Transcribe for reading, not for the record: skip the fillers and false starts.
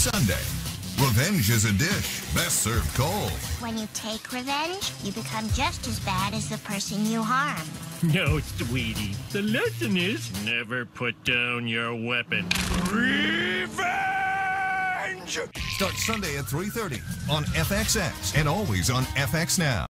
Sunday. Revenge is a dish best served cold. When you take revenge, you become just as bad as the person you harmed. No, sweetie. The lesson is never put down your weapon. Revenge! Starts Sunday at 3:30 on FXX and always on FX Now.